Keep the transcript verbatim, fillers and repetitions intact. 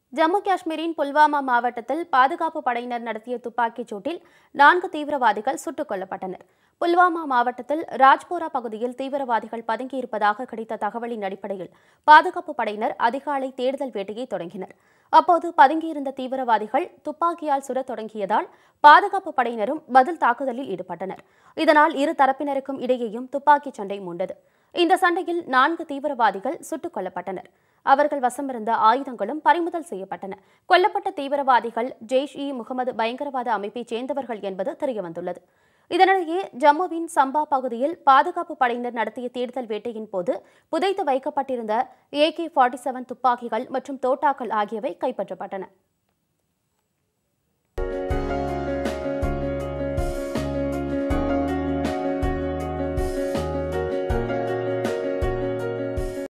ஜம்மு காஷ்மீரின் புல்வாமா மாவட்டத்தில் பாதுகாப்பு படையினர் நடத்திய துப்பாக்கிச் சூட்டில் நான்கு தீவிரவாதிகள் சுட்டுக் கொல்லப்பட்டனர். புல்வாமா மாவட்டத்தில் ராஜ்போரா பகுதியில் தீவிரவாதிகள் பதுங்கியிருப்பதாக கிடைத்த தகவலின் அடிப்படையில் பாதுகாப்பு படையினர் அதிகாலை தேடுதல் வேட்டையை தொடங்கினர். அப்போது பதுங்கியிருந்த தீவிரவாதிகள் துப்பாக்கியால் சுடத் தொடங்கியதால் பாதுகாப்பு படையினரும் பதில் தாக்குதலில் ஈடுபட்டனர். இதனால் இரு தரப்பினருக்கும் இடையேயும் துப்பாக்கிச் சண்டை மூண்டது. இந்த சண்டையில் நான்கு தீவிரவாதிகள் சுட்டுக் கொல்லப்பட்டனர். அவர்கள் வசமிருந்த ஆயுதங்களும் பறிமுதல் செய்யப்பட்டன. கொல்லப்பட்ட தீவிரவாதிகள் ஜெய்ஷ்-இ-முகமது பயங்கரவாத அமைப்பைச் சேர்ந்தவர்கள் என்பது தெரியவந்துள்ளது. இதனிடையே ஜம்முவின் சம்பா பகுதியில் பாதுகாப்பு படையினர் நடத்திய தேடுதல் வேட்டையின் போது புதைத்து வைக்கப்பட்டிருந்த ஏ கே நாற்பத்தி ஏழு துப்பாக்கிகள் மற்றும் தோட்டாக்கள் ஆகியவை கைப்பற்றப்பட்டன.